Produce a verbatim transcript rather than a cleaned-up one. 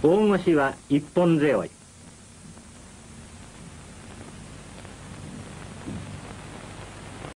大腰は一本背負い。